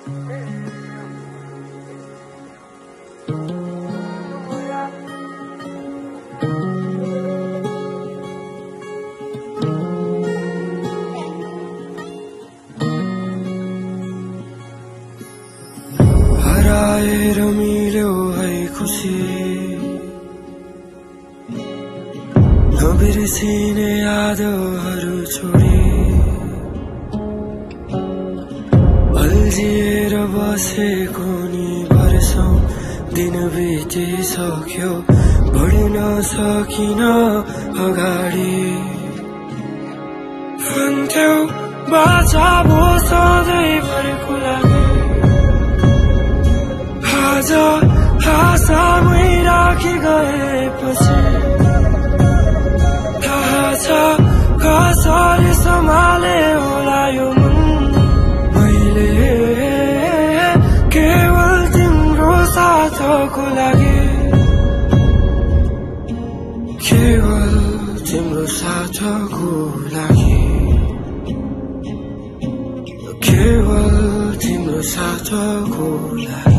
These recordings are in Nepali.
हराएर मिल्यो है खुसी नबिर्सिने यादहरू छोडी अल्झिएर बसेको नि वर्षौं दिन बितिसक्यो बढ्न सकिन अगाडि भन्थ्यौ बाचा भो सधैँभरको लागि आज आशामै राखी गएपछि थाहा छ कसरी सम्हाले होला यो मन मैले केवल तिम्रो साथको लागि केवल तिम्रो साथको लागि केवल तिम्रो साथको लागि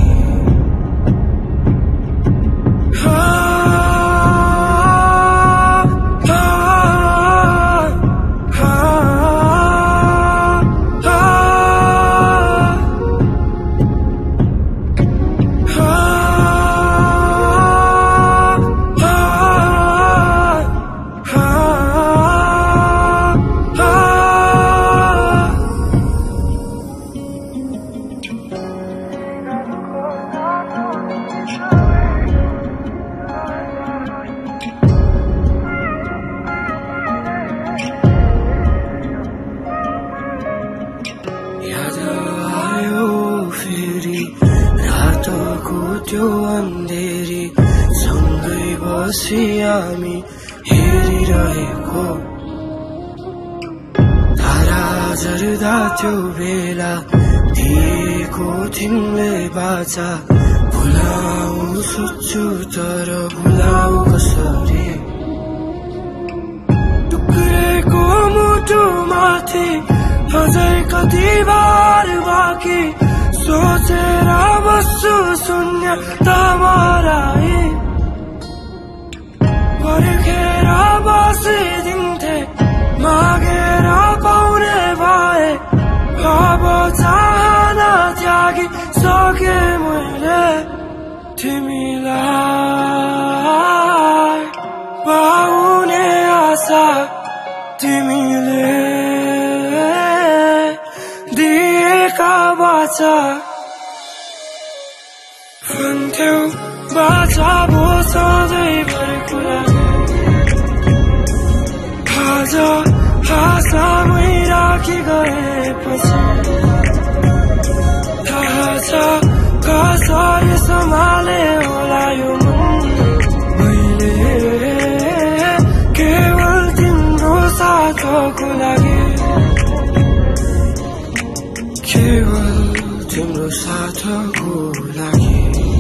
त्यो अन्धेरी सँगै बसी हामी हेरिरहेको तारा झर्दा त्यो बेला दिएको तिमीले बाचा भुलाउनु सोच्छु तर भुलाउ कसरी टुक्रेको मुटु माथि अझै कति बार बाँकी सोचेर बस्छु शून्य तमराई पर्खेर बसिदिन्थे मागेर पाउने भए अब चाहना त्यागी सके मैले तिमीलाई पाउने आशा तिमीले दिएका बाचा भन्थ्यौ बाचा भो सधैँभरको लागि आज आशामै राखी गएपछि थाहा छ कसरी सम्हाले होला यो मन मैले केवल तिम्रो साथको लागि केवल तिम्रो साथको लागि